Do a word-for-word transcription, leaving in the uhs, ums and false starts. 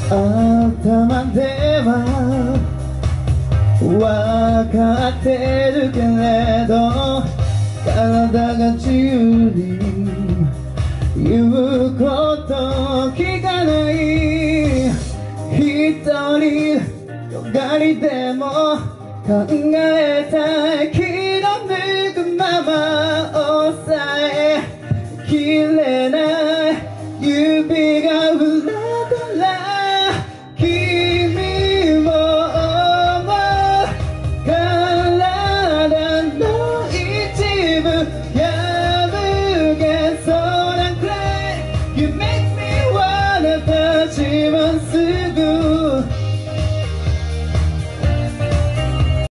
頭では分かってるけれど体が自由に言うこと聞かない一人よがりでも考えたい気の抜くまま抑えきれない指が裏から君を思う体の一部破けそうなくらい You make me wanna